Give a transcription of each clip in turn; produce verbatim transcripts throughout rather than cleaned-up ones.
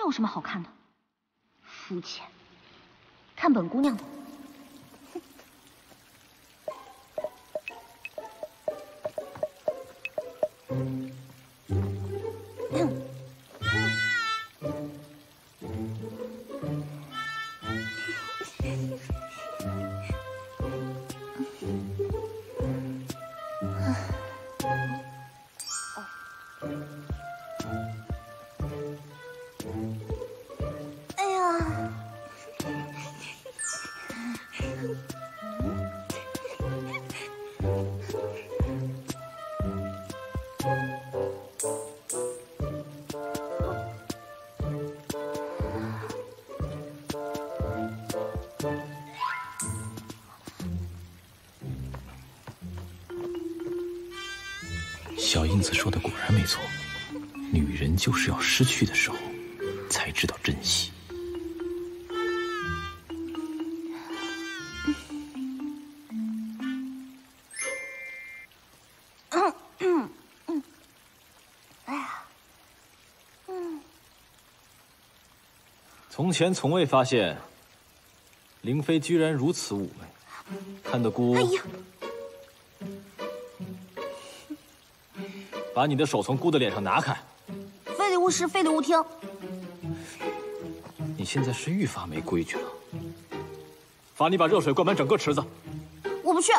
有什么好看的？肤浅。看本姑娘的。 小英子说的果然没错，女人就是要失去的时候，才知道珍惜。 嗯嗯嗯，哎呀，嗯。 从前从未发现，灵妃居然如此妩媚，看得姑。哎呀！ 把你的手从姑的脸上拿开！ 非礼勿视，非礼勿听。 你现在是愈发没规矩了。罚你把热水灌满整个池子。 我不去。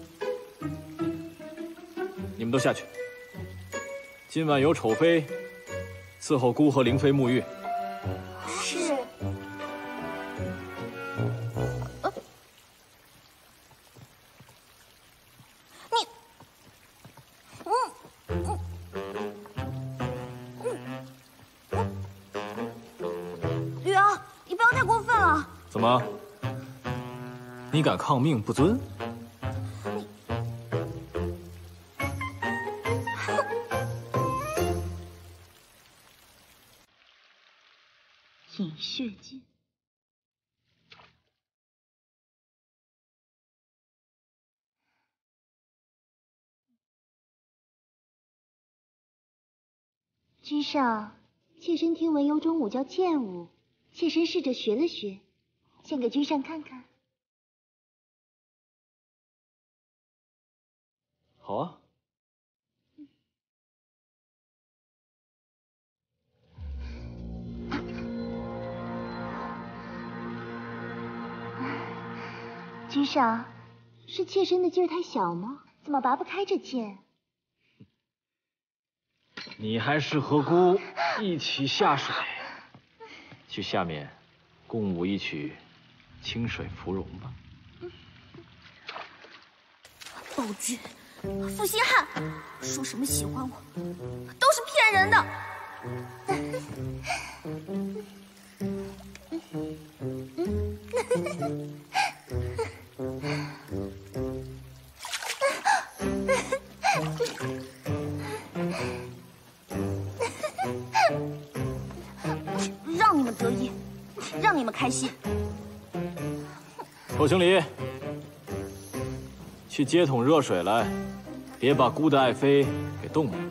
你们都下去。今晚由丑妃伺候姑和灵妃沐浴。 是。呃、你，嗯嗯。 雨儿，你不要太过分了。 怎么？你敢抗命不遵？ 饮血剑。 居上，妾身听闻有种舞叫剑舞，妾身试着学了学，献给君上看看。 好啊。 君上，是妾身的劲儿太小吗？怎么拔不开这剑？ 你还是和姑一起下水，去下面共舞一曲《清水芙蓉》吧。 暴君，负心汉，说什么喜欢我，都是骗人的。让你们得意，让你们开心。 臭行礼，去接桶热水来，别把姑的爱妃给冻了。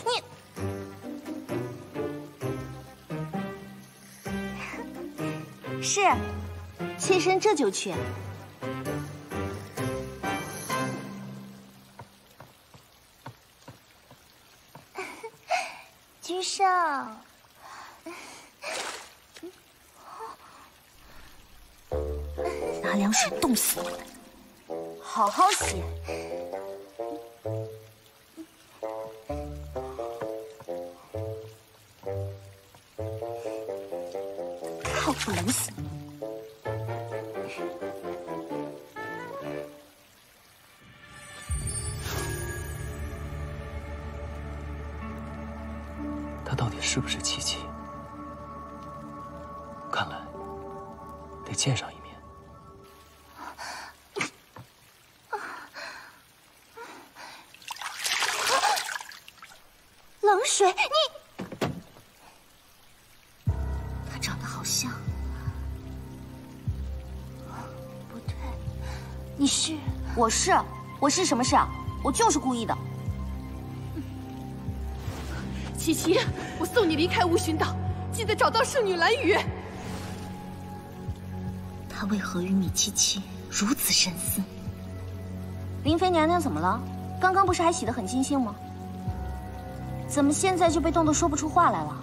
你是，妾身这就去。 居上。 拿凉水冻死你们，好好洗。靠谱冷死你！ 她到底是不是七七？看来得见上一面。 冷水，你，他长得好像，不对，你是？我是，我是什么事啊？我就是故意的。 七七，我送你离开无寻岛， 记得找到圣女兰屿。 他为何与米七七如此深思？林妃娘娘怎么了？刚刚不是还洗得很尽兴吗？怎么现在就被冻得说不出话来了？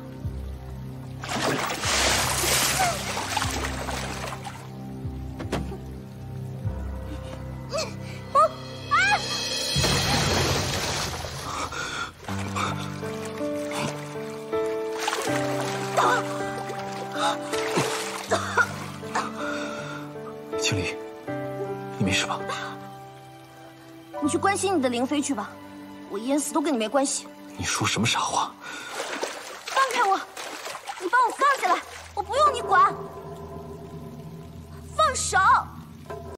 青离，你没事吧？ 你去关心你的灵妃去吧，我淹死都跟你没关系。 你说什么傻话？ 放开我！你把我放下来，我不用你管。放手！